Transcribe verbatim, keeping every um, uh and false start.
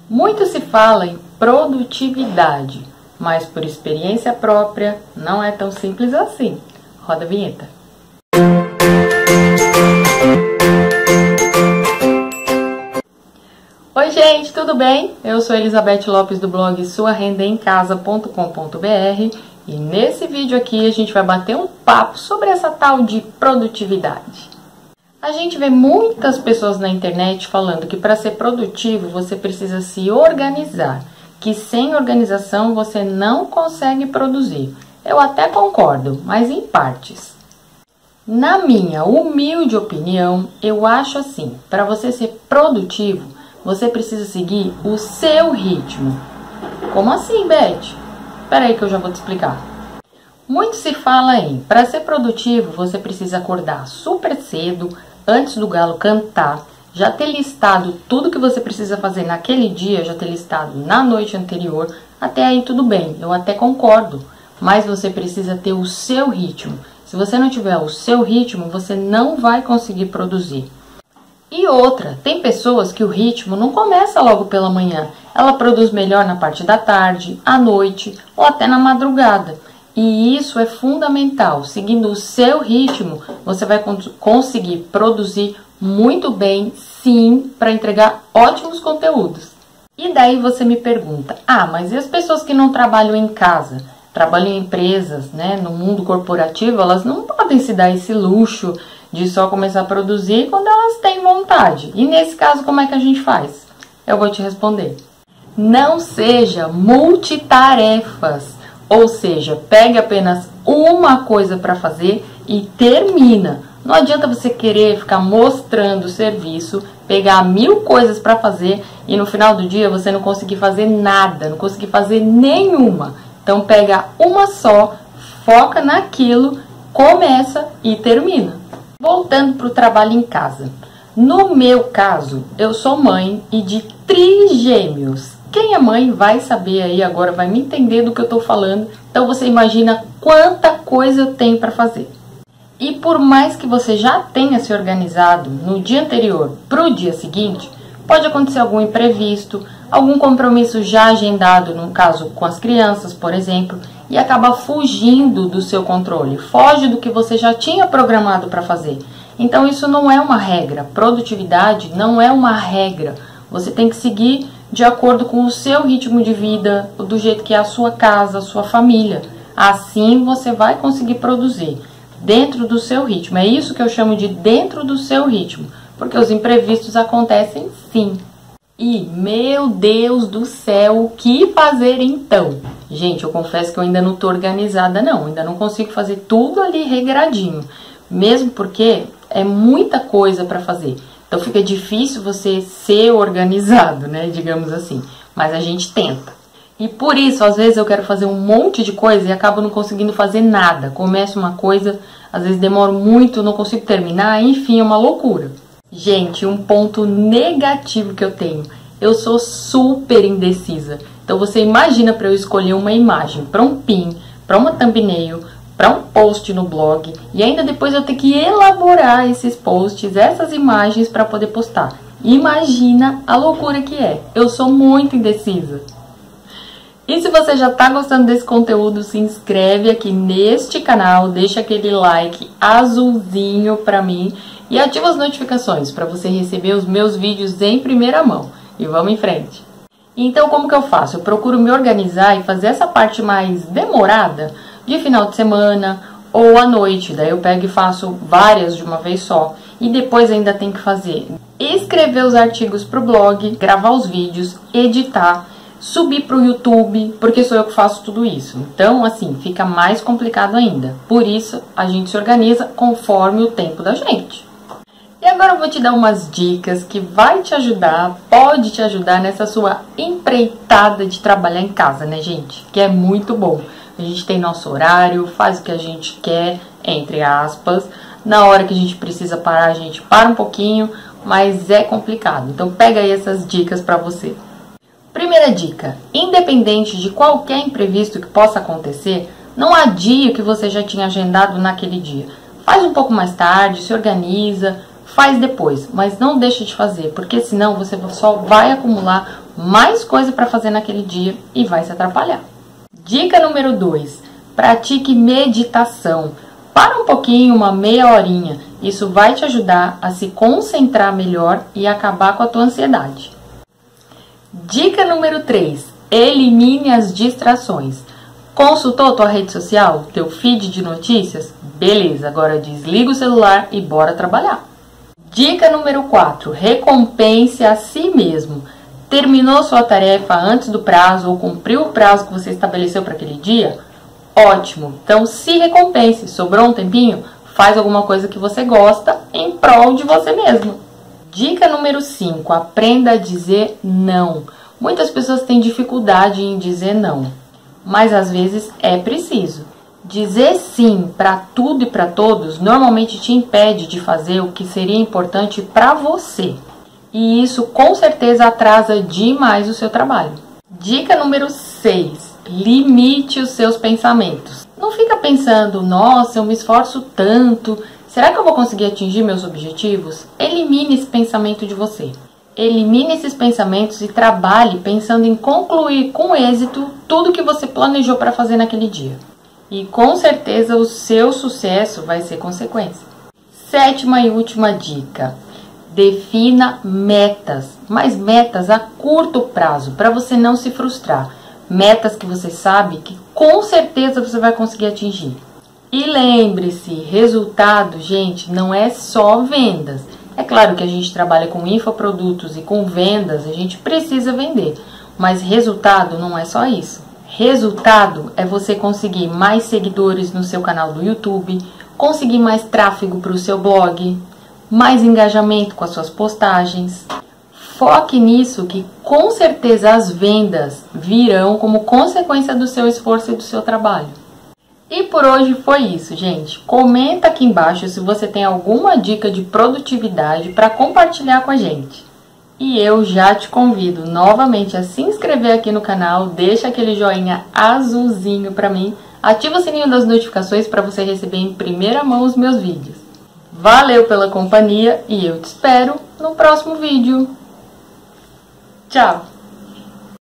Muito se fala em produtividade, mas por experiência própria não é tão simples assim. Roda a vinheta. Oi gente, tudo bem? Eu sou Elizabeth Lopes do blog sua renda em casa ponto com ponto br e nesse vídeo aqui a gente vai bater um papo sobre essa tal de produtividade. A gente vê muitas pessoas na internet falando que para ser produtivo você precisa se organizar, que sem organização você não consegue produzir. Eu até concordo, mas em partes. Na minha humilde opinião, eu acho assim, para você ser produtivo, você precisa seguir o seu ritmo. Como assim, Beth? Espera aí que eu já vou te explicar. Muito se fala em, para ser produtivo, você precisa acordar super cedo, antes do galo cantar, já ter listado tudo que você precisa fazer naquele dia, já ter listado na noite anterior, até aí tudo bem, eu até concordo, mas você precisa ter o seu ritmo. Se você não tiver o seu ritmo, você não vai conseguir produzir. E outra, tem pessoas que o ritmo não começa logo pela manhã, ela produz melhor na parte da tarde, à noite ou até na madrugada. E isso é fundamental. Seguindo o seu ritmo, você vai conseguir produzir muito bem, sim, para entregar ótimos conteúdos. E daí você me pergunta, ah, mas e as pessoas que não trabalham em casa? Trabalham em empresas, né? No mundo corporativo, elas não podem se dar esse luxo de só começar a produzir quando elas têm vontade. E nesse caso, como é que a gente faz? Eu vou te responder. Não seja multitarefas. Ou seja, pegue apenas uma coisa para fazer e termina. Não adianta você querer ficar mostrando o serviço, pegar mil coisas para fazer e no final do dia você não conseguir fazer nada, não conseguir fazer nenhuma. Então pega uma só, foca naquilo, começa e termina. Voltando para o trabalho em casa. No meu caso, eu sou mãe e de trigêmeos. Quem é mãe vai saber aí agora, vai me entender do que eu tô falando. Então você imagina quanta coisa eu tenho para fazer. E por mais que você já tenha se organizado no dia anterior para o dia seguinte, pode acontecer algum imprevisto, algum compromisso já agendado, no caso com as crianças, por exemplo, e acaba fugindo do seu controle, foge do que você já tinha programado para fazer. Então isso não é uma regra, produtividade não é uma regra. Você tem que seguir de acordo com o seu ritmo de vida, do jeito que é a sua casa, a sua família. Assim você vai conseguir produzir dentro do seu ritmo. É isso que eu chamo de dentro do seu ritmo, porque os imprevistos acontecem sim. E, meu Deus do céu, o que fazer então? Gente, eu confesso que eu ainda não estou organizada não, ainda não consigo fazer tudo ali regradinho, mesmo porque é muita coisa para fazer. Então fica difícil você ser organizado, né, digamos assim, mas a gente tenta. E por isso, às vezes eu quero fazer um monte de coisa e acabo não conseguindo fazer nada. Começo uma coisa, às vezes demoro muito, não consigo terminar, enfim, é uma loucura. Gente, um ponto negativo que eu tenho, eu sou super indecisa. Então você imagina para eu escolher uma imagem para um pin, para uma thumbnail, para um post no blog e ainda depois eu ter que elaborar esses posts, essas imagens para poder postar. Imagina a loucura que é. Eu sou muito indecisa. E se você já está gostando desse conteúdo, se inscreve aqui neste canal, deixa aquele like azulzinho para mim e ativa as notificações para você receber os meus vídeos em primeira mão. E vamos em frente. Então como que eu faço? Eu procuro me organizar e fazer essa parte mais demorada de final de semana ou à noite. Daí eu pego e faço várias de uma vez só. E depois ainda tem que fazer, escrever os artigos para o blog, gravar os vídeos, editar, subir para o YouTube, porque sou eu que faço tudo isso. Então, assim, fica mais complicado ainda. Por isso, a gente se organiza conforme o tempo da gente. E agora eu vou te dar umas dicas que vai te ajudar, pode te ajudar nessa sua empreitada de trabalhar em casa, né, gente? Que é muito bom. A gente tem nosso horário, faz o que a gente quer, entre aspas. Na hora que a gente precisa parar, a gente para um pouquinho, mas é complicado. Então pega aí essas dicas para você. Primeira dica, independente de qualquer imprevisto que possa acontecer, não adie o que você já tinha agendado naquele dia. Faz um pouco mais tarde, se organiza, faz depois, mas não deixe de fazer, porque senão você só vai acumular mais coisa para fazer naquele dia e vai se atrapalhar. Dica número dois, pratique meditação. Para um pouquinho, uma meia horinha. Isso vai te ajudar a se concentrar melhor e acabar com a tua ansiedade. Dica número três, elimine as distrações. Consultou tua rede social, teu feed de notícias? Beleza, agora desliga o celular e bora trabalhar. Dica número quatro, recompense a si mesmo. Terminou sua tarefa antes do prazo ou cumpriu o prazo que você estabeleceu para aquele dia? Ótimo! Então se recompense. Sobrou um tempinho? Faz alguma coisa que você gosta em prol de você mesmo. Dica número cinco, aprenda a dizer não. Muitas pessoas têm dificuldade em dizer não, mas às vezes é preciso. Dizer sim para tudo e para todos normalmente te impede de fazer o que seria importante para você. E isso com certeza atrasa demais o seu trabalho. Dica número seis, limite os seus pensamentos. Não fica pensando, nossa, eu me esforço tanto, será que eu vou conseguir atingir meus objetivos? Elimine esse pensamento de você. Elimine esses pensamentos e trabalhe pensando em concluir com êxito tudo que você planejou para fazer naquele dia. E com certeza o seu sucesso vai ser consequência. Sétima e última dica. Defina metas, mas metas a curto prazo, para você não se frustrar. Metas que você sabe que com certeza você vai conseguir atingir. E lembre-se, resultado, gente, não é só vendas. É claro que a gente trabalha com infoprodutos e com vendas, a gente precisa vender. Mas resultado não é só isso. Resultado é você conseguir mais seguidores no seu canal do YouTube, conseguir mais tráfego para o seu blog, mais engajamento com as suas postagens. Foque nisso que com certeza as vendas virão como consequência do seu esforço e do seu trabalho. E por hoje foi isso, gente. Comenta aqui embaixo se você tem alguma dica de produtividade para compartilhar com a gente. E eu já te convido novamente a se inscrever aqui no canal, deixa aquele joinha azulzinho para mim, ativa o sininho das notificações para você receber em primeira mão os meus vídeos. Valeu pela companhia e eu te espero no próximo vídeo. Tchau!